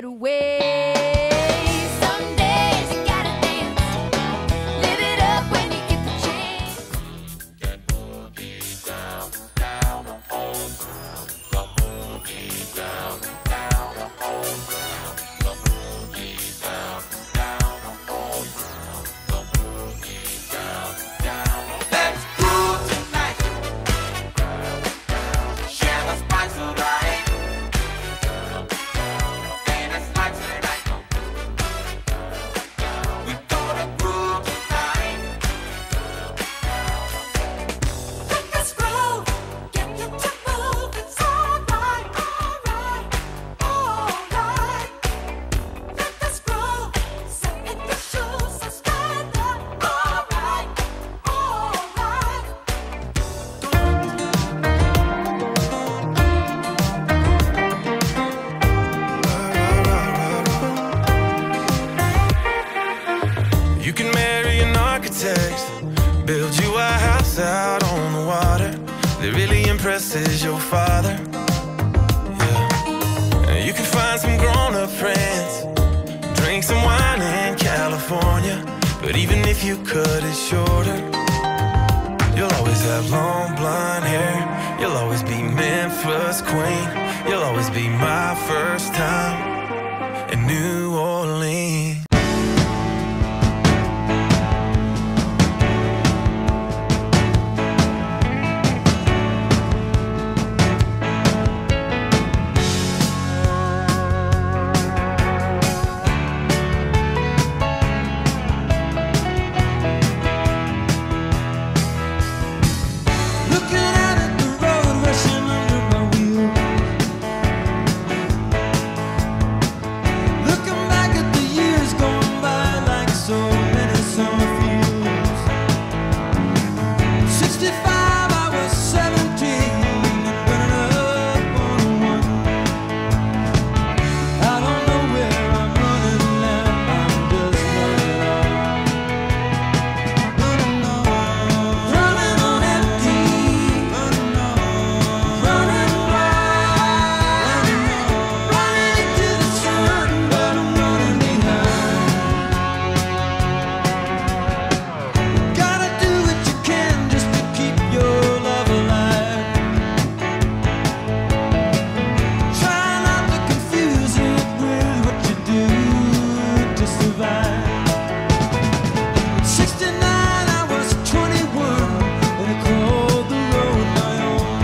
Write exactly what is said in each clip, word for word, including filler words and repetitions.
away. Some days you gotta dance, live it up when you get the chance. Get boogie down, down on ground. The boogie down, down on ground. The boogie down, down on ground. The boogie down, down. Let's groove tonight. Share the spice of life. And it's like tonight. We gonna groove tonight. Let us groove, get you to move. It's alright, alright, alright. Let us groove, step in your shoes, so stand up. Alright, alright. You can marry an architect, build you a house out on the water that really impresses your father. Yeah. And you can find some grown-up friends, drink some wine in California. But even if you cut it shorter, you'll always have long blonde hair. You'll always be Memphis queen. You'll always be my first time in New Orleans. Looking out at the road rushing under my wheel. Looking back at the years going by like so many summer fields. Sixty-five, I was seventeen and running up on one. I don't know where I'm running now. I'm just running on. Running on empty. Running blind. Running to the sun, but I'm running behind. Gotta do what you can just to keep your love alive. Try not to confuse it with what you do to survive. Sixty-nine, I was twenty-one, and I called the road my own.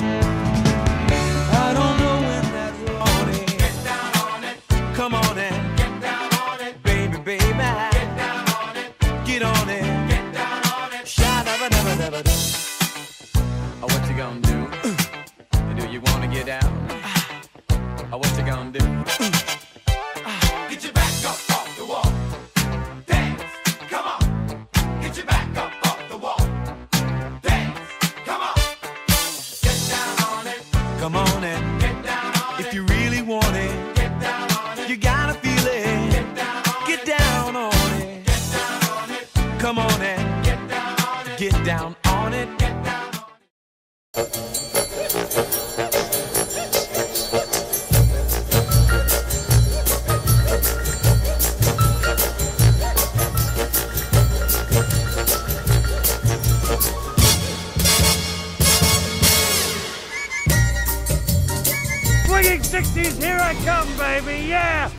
I don't know when that road is. Get down on it. Come on and Get down on it. baby, baby, Get down on it. get on it. Get down on it. Shy, never, never, never do. Oh, what you gonna do? Do you wanna get down? Oh, what you gonna do? Get your back up off the wall. Dance. Come on. Get your back up off the wall. Dance. Come on. Get down on it. Come on and Get down on it. if you really want it, Get down on it. you gotta feel it. Get down on Get it. down on it. Get down on it. Come on and Get down on it. get down on it. Get down on it. Swinging sixties, here I come, baby, yeah!